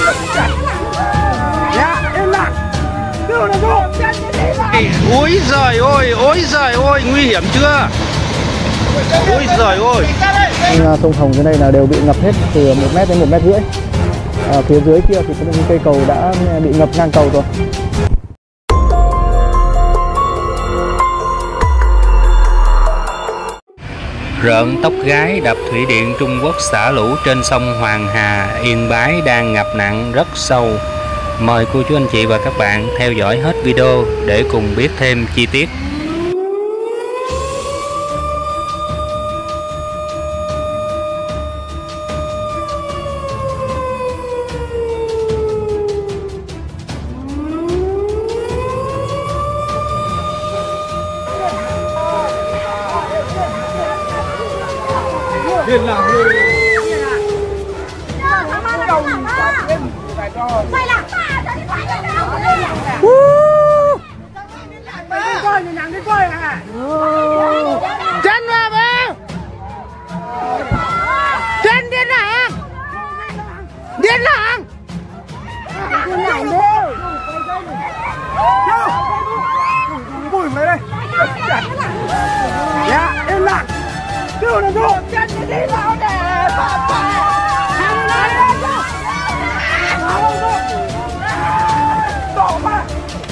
Ôi giời ơi, nguy hiểm chưa? Ôi giời ơi. Sông Hồng dưới này là đều bị ngập hết từ 1 mét đến 1,5 mét. Phía dưới kia thì có những cây cầu đã bị ngập ngang cầu rồi. Rợn tóc gái đập thủy điện Trung Quốc xả lũ trên sông Hoàng Hà, Yên Bái đang ngập nặng rất sâu. Mời cô chú anh chị và các bạn theo dõi hết video để cùng biết thêm chi tiết. Điên làng chân vào bê chân điên làng điên làng bùi mấy đây dạ yên lặng kêu là vô chân đi vào để đổ mà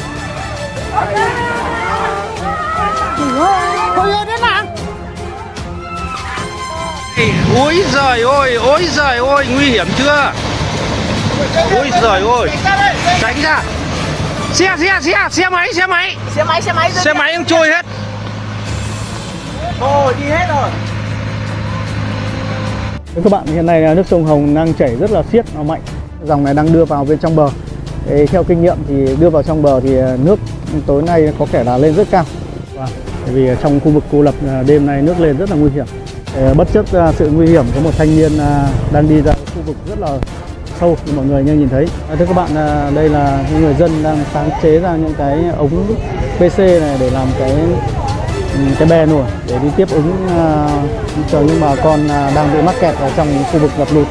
thôi ơi đến làng. Ôi giời ơi, nguy hiểm chưa? Ôi giời ơi, tránh ra. Xe máy em trôi hết. thôi đi hết rồi. Các bạn, hiện nay nước sông Hồng đang chảy rất là xiết, nó mạnh. Dòng này đang đưa vào bên trong bờ. Theo kinh nghiệm thì đưa vào trong bờ thì nước tối nay có thể là lên rất cao. Bởi vì trong khu vực cô lập đêm nay nước lên rất là nguy hiểm. Bất chấp sự nguy hiểm, có một thanh niên đang đi ra khu vực rất là sâu như mọi người như nhìn thấy. Thưa các bạn, đây là những người dân đang sáng chế ra những cái ống PC này để làm cái bè nổi để đi tiếp ứng cho những bà con đang bị mắc kẹt ở trong khu vực ngập lụt.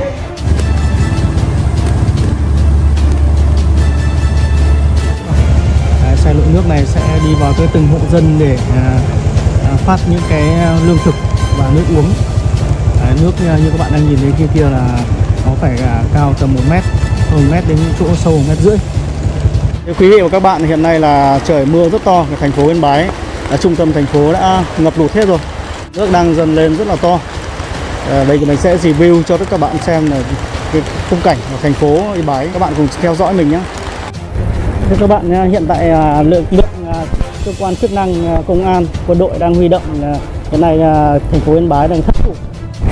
Xe lội nước này sẽ đi vào tới từng hộ dân để phát những cái lương thực và nước uống. Nước như các bạn đang nhìn thấy kia là nó phải cao tầm 1 mét, hơn 1 mét đến chỗ sâu 1,5 mét. Quý vị và các bạn, hiện nay là trời mưa rất to ở thành phố Yên Bái. Trung tâm thành phố đã ngập lụt hết rồi, nước đang dần lên rất là to. Đây thì mình sẽ review cho tất cả các bạn xem là cái khung cảnh ở thành phố Yên Bái. Các bạn cùng theo dõi mình nhé. Thưa các bạn, hiện tại lượng cơ quan chức năng, công an, quân đội đang huy động. Hiện nay thành phố Yên Bái đang thất thủ.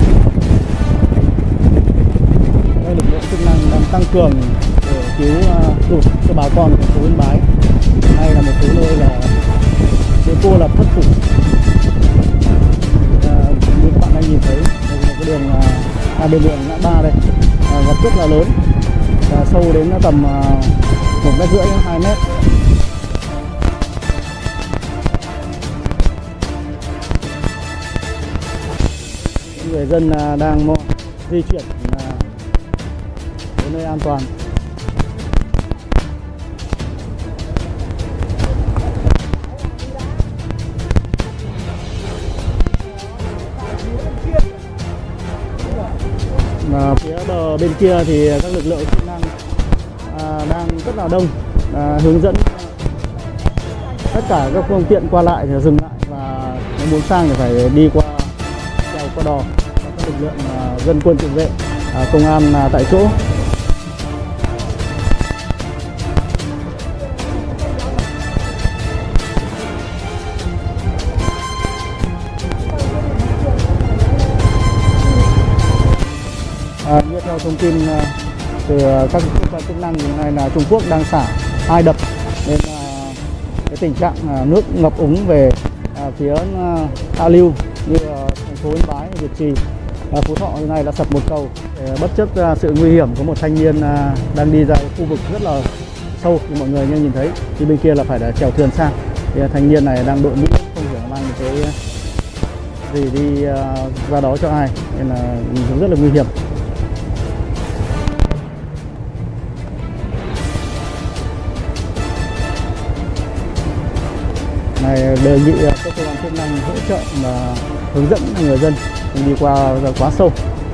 Đây, lực lượng chức năng đang tăng cường để cứu lụt cho bà con thành phố Yên Bái. Đây là một số nơi là bị cô lập thất thủ. Như các bạn đang nhìn thấy, đây là cái đường bên đường ngã ba đây, ngập rất là lớn, sâu đến tầm 1,5 mét đến 2 mét. Người dân đang di chuyển đến nơi an toàn. Và phía bờ bên kia thì các lực lượng chức năng đang rất là đông, hướng dẫn tất cả các phương tiện qua lại thì dừng lại, và nếu muốn sang thì phải đi qua đèo qua đò. Các lực lượng dân quân tự vệ, công an tại chỗ. Như theo thông tin từ các cơ quan chức năng thì hôm nay là Trung Quốc đang xả 2 đập, nên cái tình trạng nước ngập úng về phía hạ lưu như thành phố Yên Bái, Việt Trì, Phú Thọ hôm nay đã sập một cầu. Bất chấp sự nguy hiểm, có một thanh niên đang đi ra khu vực rất là sâu như mọi người như nhìn thấy, thì bên kia là phải chèo thuyền sang. Thì thanh niên này đang đội mũ, không hiểu mang cái gì đi ra đó cho ai, nên là rất là nguy hiểm. này đề nghị các cơ quan chức năng hỗ trợ và hướng dẫn người dân đi qua quá sâu.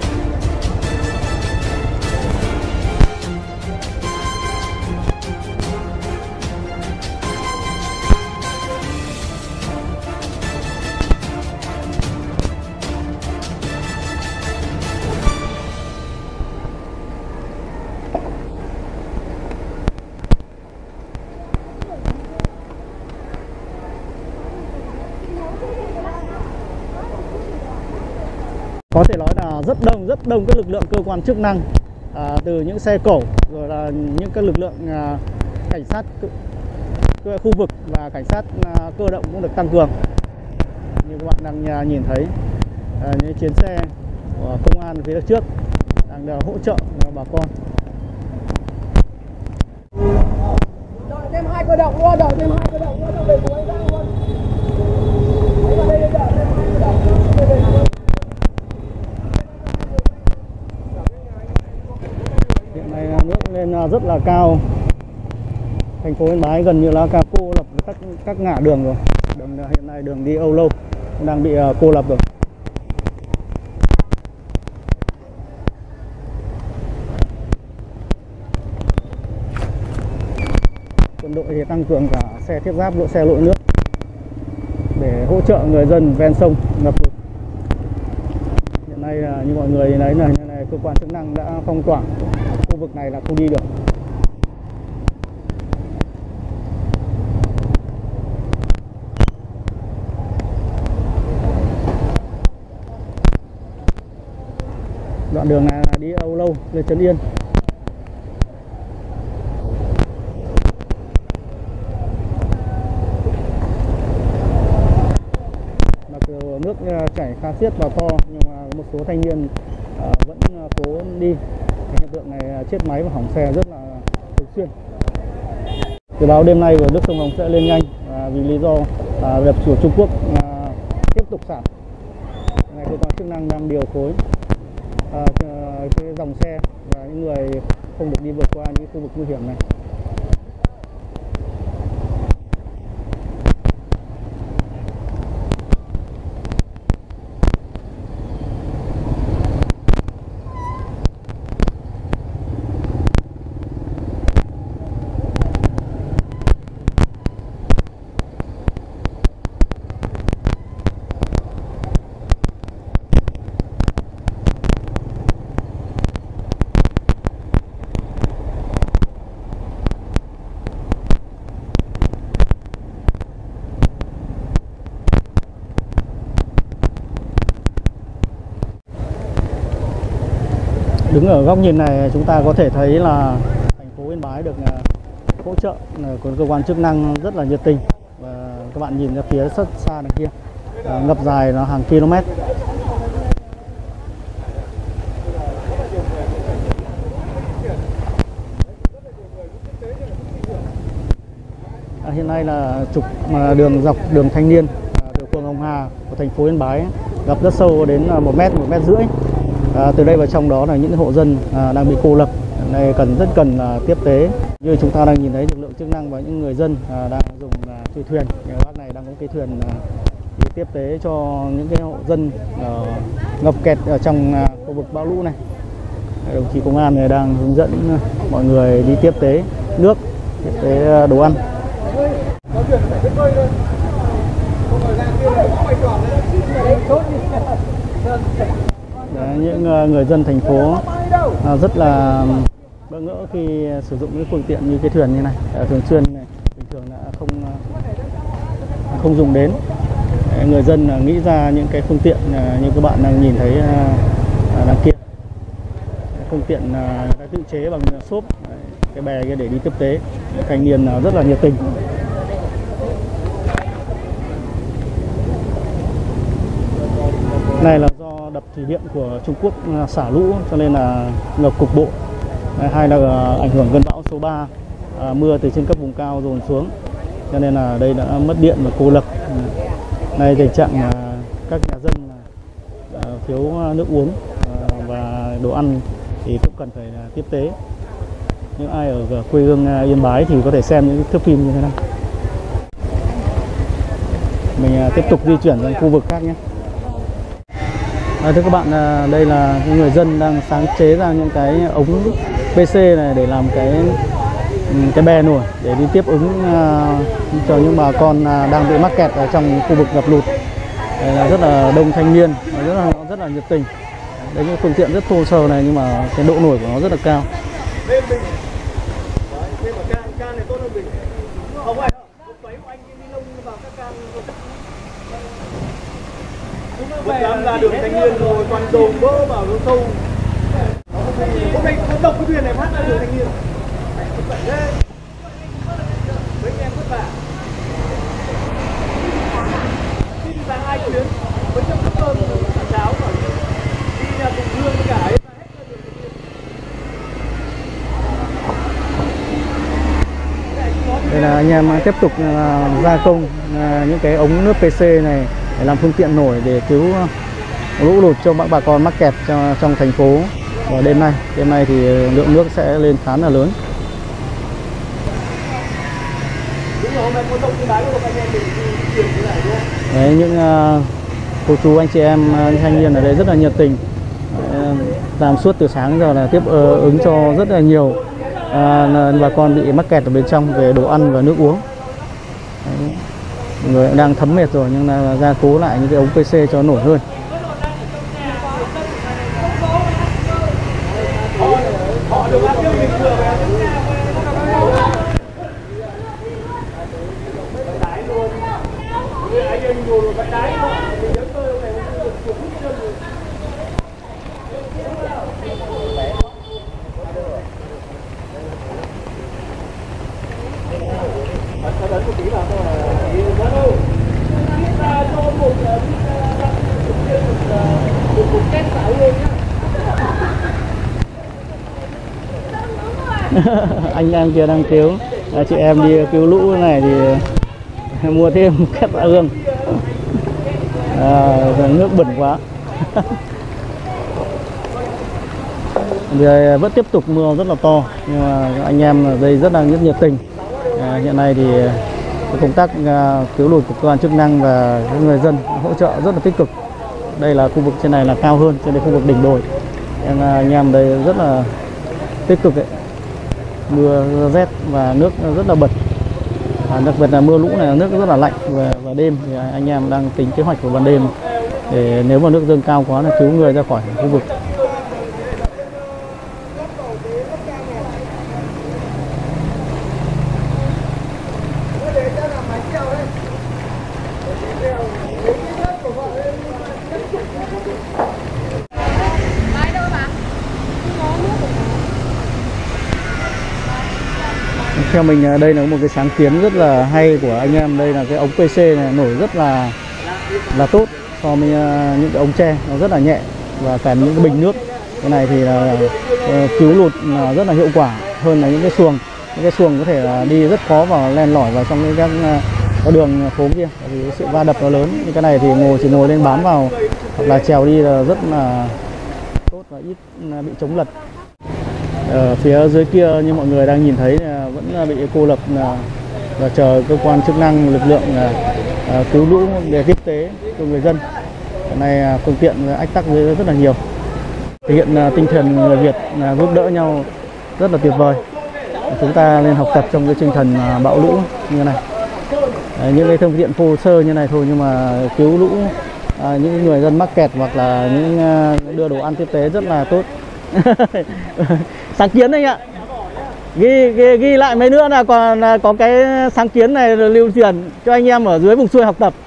Có thể nói là rất đông các lực lượng cơ quan chức năng, từ những xe cẩu rồi là những các lực lượng cảnh sát khu vực và cảnh sát cơ động cũng được tăng cường. Như các bạn đang nhìn thấy những chuyến xe của công an phía trước đang hỗ trợ bà con. Đợi thêm 2 cơ động luôn, đợi thêm 2 cơ động luôn, để cuối ra luôn. Đấy vào đây đợi thêm 2 cơ động luôn. Hiện nay nước lên rất là cao. Thành phố Yên Bái gần như là cô lập các ngã đường rồi. Hiện nay đường đi Âu Lâu đang bị cô lập rồi. Quân đội thì tăng cường cả xe thiết giáp, xe lội nước để hỗ trợ người dân ven sông ngập lụt. Hiện nay như mọi người thấy là như này, cơ quan chức năng đã phong tỏa khu vực này là không đi được. Đoạn đường này là đi Âu Lâu lên Trấn Yên. Mặc dù nước chảy khá xiết và to nhưng mà một số thanh niên vẫn cố đi. Hiện tượng này chết máy và hỏng xe rất là thường xuyên. Dự báo đêm nay nước sông Hồng sẽ lên nhanh vì lý do việc của Trung Quốc tiếp tục xả. Này, cơ quan chức năng đang điều phối cái dòng xe và những người không được đi vượt qua những khu vực nguy hiểm này. Đứng ở góc nhìn này chúng ta có thể thấy là thành phố Yên Bái được hỗ trợ của cơ quan chức năng rất là nhiệt tình. Và các bạn nhìn ra phía rất xa đằng kia, ngập dài nó hàng km. Hiện nay là trục dọc đường Thanh Niên từ phường Hồng Hà của thành phố Yên Bái ngập rất sâu đến 1 mét, 1,5 mét. Từ đây vào trong đó là những hộ dân đang bị cô lập, này rất cần tiếp tế. Như chúng ta đang nhìn thấy lực lượng chức năng và những người dân đang dùng thủy thuyền. Bác này đang có cái thuyền đi tiếp tế cho những cái hộ dân ngập kẹt ở trong khu vực bão lũ này. Đồng chí công an này đang hướng dẫn mọi người đi tiếp tế nước, tiếp tế đồ ăn. Đấy, những người dân thành phố rất là bỡ ngỡ khi sử dụng những phương tiện như cái thuyền như này, thường xuyên này, bình thường đã không dùng đến. Người dân nghĩ ra những cái phương tiện như các bạn đang nhìn thấy đằng kia, phương tiện đã tự chế bằng xốp, cái bè kia để đi tiếp tế. Thanh niên rất là nhiệt tình. Này là do đập thủy điện của Trung Quốc xả lũ cho nên là ngập cục bộ. Hay là ảnh hưởng cơn bão số 3, mưa từ trên các vùng cao dồn xuống cho nên là đây đã mất điện và cô lập. Này tình trạng các nhà dân thiếu nước uống và đồ ăn thì cũng cần phải tiếp tế. Những ai ở quê hương Yên Bái thì có thể xem những thước phim như thế này. Mình tiếp tục di chuyển sang khu vực khác nhé. Thưa các bạn, đây là người dân đang sáng chế ra những cái ống PC này để làm cái bè nổi để đi tiếp ứng cho những bà con đang bị mắc kẹt ở trong khu vực ngập lụt. Đây là rất là đông thanh niên, rất là nhiệt tình. Đấy, những phương tiện rất thô sơ này nhưng mà cái độ nổi của nó rất là cao. Một đám ra đường thanh niên rồi toàn dồn vỡ vào nó sâu. Hôm nay có độc cái thuyền này phát ra đường thanh niên. Mấy anh em vất vả. Đi ra 2 chuyến, với trong cơm và cháo rồi. Đi là cùng lương với cả ấy. Đây là anh em tiếp tục gia công những cái ống nước PC này để làm phương tiện nổi để cứu lũ lụt cho bà con mắc kẹt trong thành phố vào đêm nay. Đêm nay thì lượng nước sẽ lên khá là lớn. Đấy, những cô chú anh chị em thanh niên ở đây rất là nhiệt tình, làm suốt từ sáng giờ là tiếp ứng cho rất là nhiều bà con bị mắc kẹt ở bên trong về đồ ăn và nước uống. Đấy, người đang thấm mệt rồi nhưng là gia cố lại những cái ống PC cho nổi hơn. Anh em kia đang cứu, chị em đi cứu lũ này thì mua thêm két tạ ương. Nước bẩn quá. Rồi vẫn tiếp tục mưa rất là to nhưng mà anh em ở đây rất là nhiệt tình. Hiện nay thì công tác cứu lụt của cơ quan chức năng và người dân hỗ trợ rất là tích cực. Đây là khu vực trên này là cao hơn, trên đây khu vực đỉnh đồi. Anh em đây rất là tích cực ấy. Mưa rét và nước rất là bẩn. Đặc biệt là mưa lũ này nước rất là lạnh và đêm thì anh em đang tính kế hoạch của ban đêm để nếu mà nước dâng cao quá là cứu người ra khỏi khu vực. Theo mình đây là một cái sáng kiến rất là hay của anh em. Đây là cái ống PC này nổi rất là tốt so với những cái ống tre, nó rất là nhẹ và kèm những cái bình nước. Cái này thì là cứu lụt rất là hiệu quả hơn là những cái xuồng. Những cái xuồng có thể là đi rất khó vào len lỏi vào trong các đường phố kia, vì sự va đập nó lớn. Như cái này thì chỉ ngồi lên bám vào hoặc là trèo đi là rất là tốt và ít bị chống lật. Ở phía dưới kia như mọi người đang nhìn thấy vẫn bị cô lập và chờ cơ quan chức năng, lực lượng cứu lũ để tiếp tế cho người dân. Hiện nay phương tiện ách tắc rất là nhiều. Thể hiện tinh thần người Việt giúp đỡ nhau rất là tuyệt vời. Chúng ta nên học tập trong cái tinh thần bão lũ như này. Những cái phương tiện thô sơ như này thôi nhưng mà cứu lũ những người dân mắc kẹt hoặc là những đưa đồ ăn tiếp tế rất là tốt. Sáng kiến anh ạ. Ghi lại mấy nữa là còn có cái sáng kiến này lưu truyền cho anh em ở dưới vùng xuôi học tập.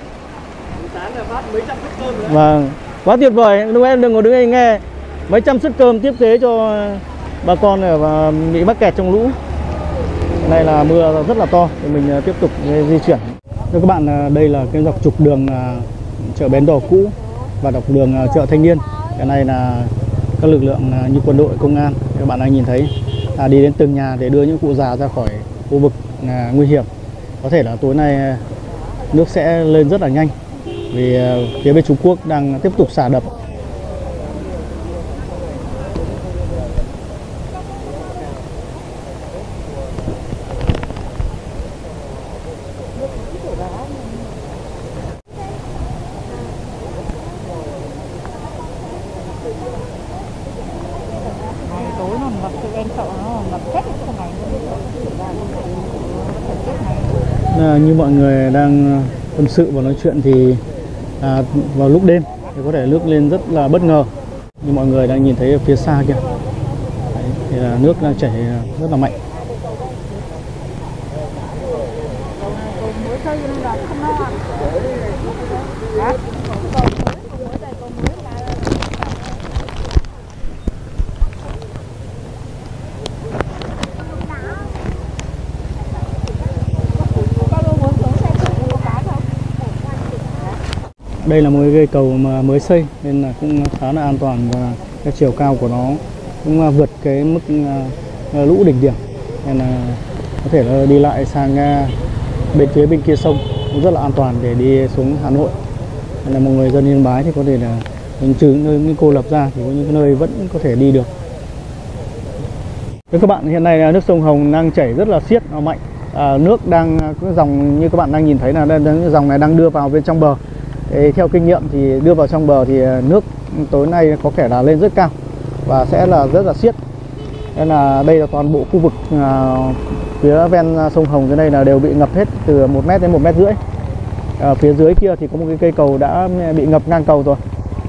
Vâng, quá tuyệt vời. Lúc em đừng có đứng nghe mấy trăm suất cơm tiếp tế cho bà con và bị mắc kẹt trong lũ. Đây là mưa rất là to thì mình tiếp tục di chuyển. Thưa các bạn, đây là cái dọc trục đường chợ Bến Đỏ cũ và dọc đường chợ Thanh Niên. Cái này là các lực lượng như quân đội, công an, các bạn đang nhìn thấy đi đến từng nhà để đưa những cụ già ra khỏi khu vực nguy hiểm. Có thể là tối nay nước sẽ lên rất là nhanh vì phía bên Trung Quốc đang tiếp tục xả đập. em sợ nó ngập hết cái chỗ này. Như mọi người đang tâm sự và nói chuyện thì vào lúc đêm thì có thể nước lên rất là bất ngờ, như mọi người đang nhìn thấy ở phía xa kia. Đấy, thì là nước đang chảy rất là mạnh. Đây là một cây cầu mà mới xây nên là cũng khá là an toàn, và cái chiều cao của nó cũng vượt cái mức lũ đỉnh điểm, nên là có thể là đi lại sang bên phía bên kia sông cũng rất là an toàn để đi xuống Hà Nội. Nên là một người dân Yên Bái thì có thể là trừ những cô lập ra thì có những nơi vẫn có thể đi được. Các bạn, hiện nay nước sông Hồng đang chảy rất là xiết, mạnh. Nước đang cái dòng như các bạn đang nhìn thấy là dòng này đang đưa vào bên trong bờ. Theo kinh nghiệm thì đưa vào trong bờ thì nước tối nay có thể là lên rất cao và sẽ là rất là xiết. Nên là đây là toàn bộ khu vực phía ven sông Hồng dưới đây là đều bị ngập hết từ 1 mét đến 1,5 mét. Phía dưới kia thì có một cái cây cầu đã bị ngập ngang cầu rồi.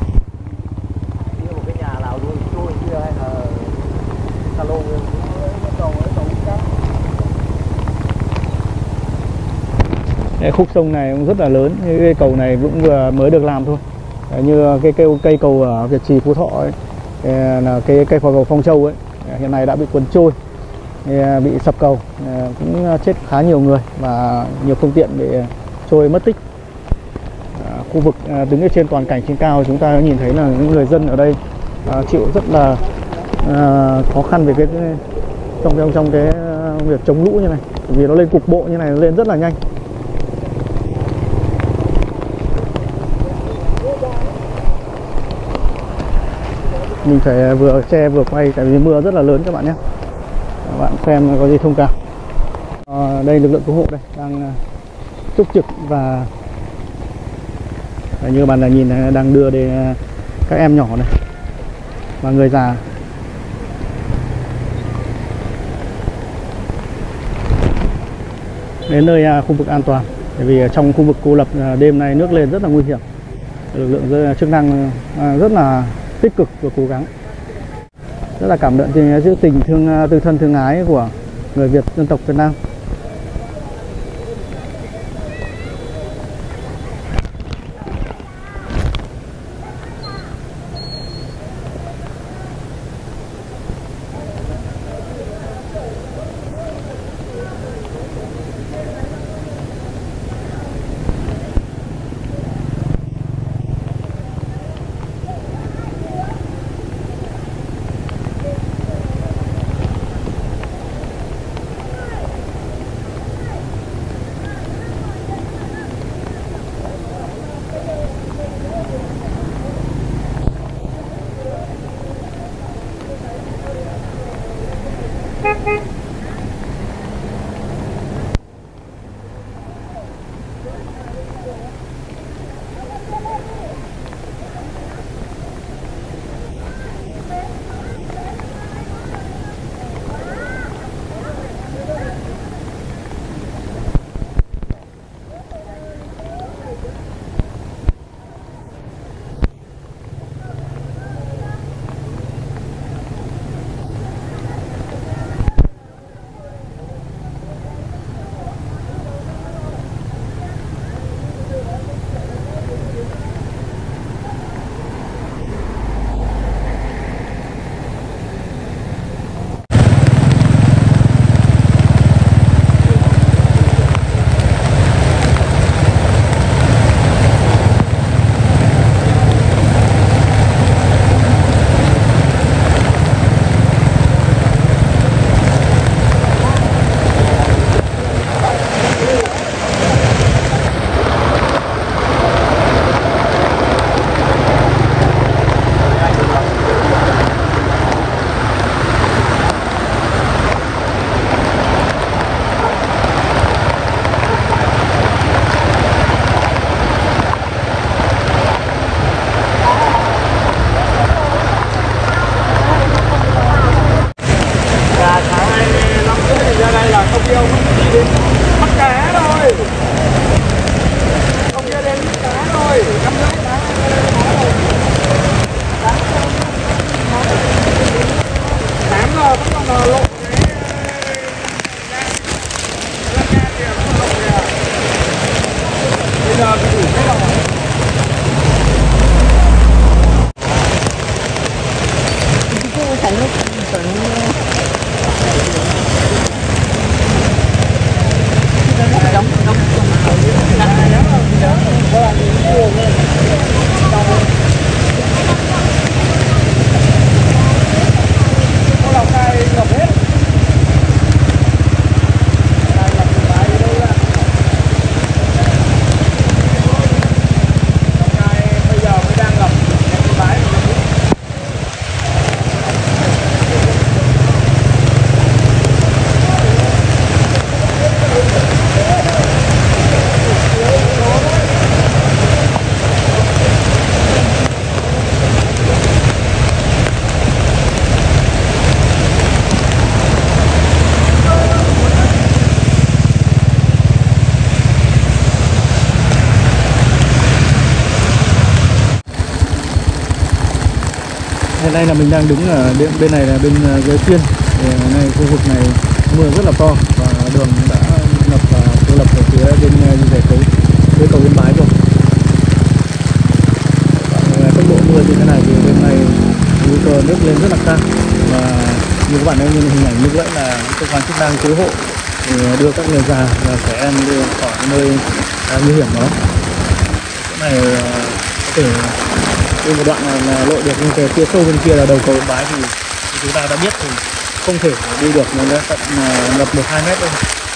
Khúc sông này cũng rất là lớn, cái cầu này cũng vừa mới được làm thôi. Như cái cây cầu ở Việt Trì Phú Thọ ấy, là cái cây cầu Phong Châu ấy, hiện nay đã bị cuốn trôi, bị sập cầu, cũng chết khá nhiều người và nhiều phương tiện bị trôi mất tích. Khu vực đứng ở trên toàn cảnh trên cao chúng ta nhìn thấy là những người dân ở đây chịu rất là khó khăn về cái trong cái việc chống lũ như này, vì nó lên cục bộ như này, nó lên rất là nhanh. Mình phải vừa che vừa quay tại vì mưa rất là lớn các bạn nhé. Các bạn xem có gì thông cảm. Đây lực lượng cứu hộ đây đang túc trực và như bạn là nhìn này, đang đưa đây các em nhỏ này và người già. Đến nơi khu vực an toàn, bởi vì trong khu vực cô lập đêm nay nước lên rất là nguy hiểm. Lực lượng chức năng rất là tích cực và cố gắng. Rất là cảm động giữa tình tương thân thương ái của người Việt dân tộc Việt Nam. Hiện nay là mình đang đứng ở bên này là bên dưới Xuyên. Này khu vực này mưa rất là to và đường đã ngập và cô lập ở phía bên rìa dưới cầu Yên Bái rồi. Tốc độ mưa như thế này thì bên này nguy cơ nước lên rất là cao, và như các bạn thấy như hình ảnh lúc nãy là cơ quan chức năng cứu hộ để đưa các người già và trẻ em đưa khỏi nơi nguy hiểm đó. Chỗ này có thể đi một đoạn là lội được, nhưng cái phía sâu bên kia là đầu cầu Yên Bái thì chúng ta đã biết thì không thể đi được, nó đã tận ngập 1-2 mét thôi.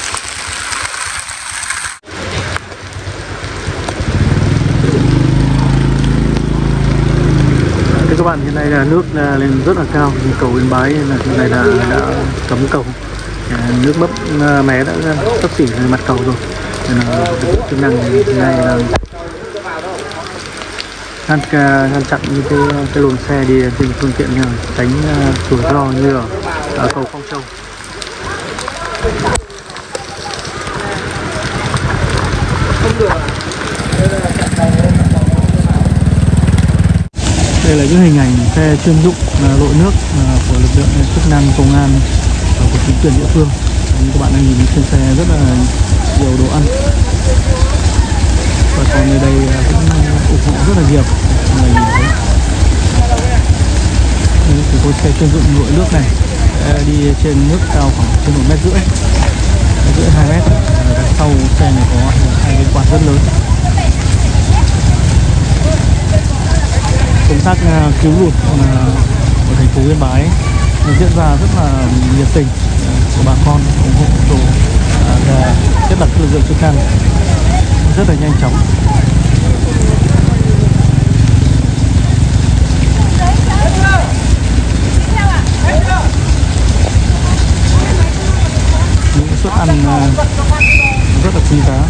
Thưa các bạn, hiện nay là nước lên rất là cao, cầu Yên Bái là hiện nay là đã cấm cầu, nước bấp mé đã sắp xỉ lên mặt cầu rồi, nên là chức năng hiện nay là ngăn chặn những cái luồng xe đi trên phương tiện như tránh rủi ro như ở cầu Phong Châu. Đây là những hình ảnh xe chuyên dụng lội nước của lực lượng chức năng, công an và của chính quyền địa phương. Như các bạn đang nhìn trên xe rất là nhiều đồ ăn. Bà con ở đây cũng ủng hộ rất là nhiều. Người nhìn thấy thì có xe chuyên dụng lội nước này đi trên nước cao khoảng trên 1,5 m, 1,5 2 m. Đằng sau xe này có 2 cái quạt rất lớn. Công tác cứu lụt ở thành phố Yên Bái diễn ra rất là nhiệt tình của bà con, ủng hộ đồ, nhất là các lực lượng chức năng rất là nhanh chóng. Những suất ăn rất là quý giá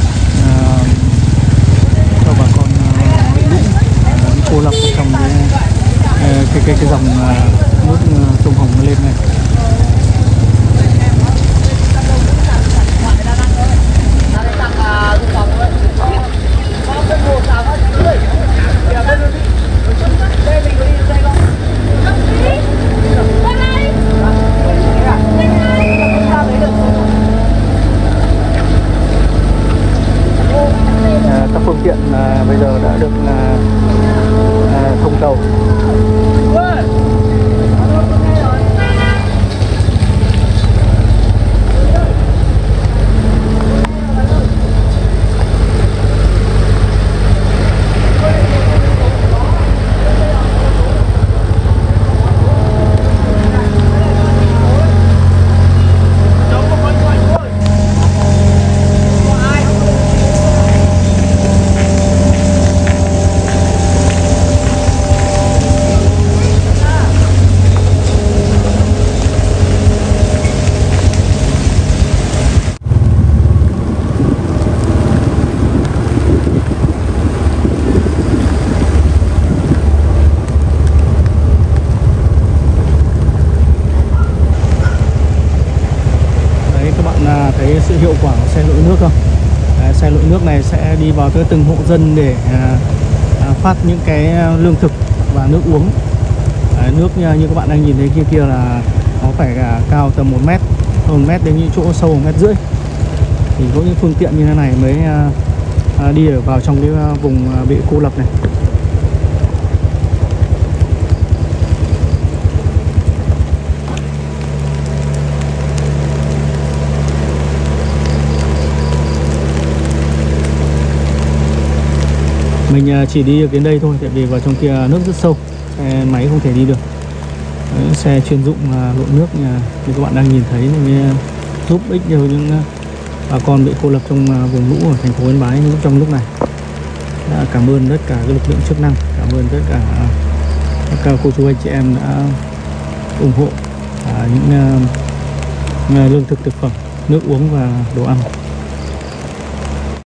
cho bà con bị cô lập trong cái dòng nước sông Hồng nó lên này. Các phương tiện bây giờ đã được thông cầu. Thấy sự hiệu quả của xe lội nước không? Xe lội nước này sẽ đi vào tới từng hộ dân để phát những cái lương thực và nước uống. Nước như các bạn đang nhìn thấy kia là nó nó phải cao tầm 1 mét, hơn 1 mét, đến những chỗ sâu 1,5 mét. Thì có những phương tiện như thế này mới đi ở vào trong cái vùng bị cô lập này. Mình chỉ đi được đến đây thôi, tại vì vào trong kia nước rất sâu, máy không thể đi được. Đấy, xe chuyên dụng lội nước như các bạn đang nhìn thấy mới giúp ích cho những bà con bị cô lập trong vùng lũ ở thành phố Yên Bái trong lúc này. Cảm ơn tất cả các lực lượng chức năng, cảm ơn tất cả các cô chú anh chị em đã ủng hộ những lương thực, thực phẩm, nước uống và đồ ăn.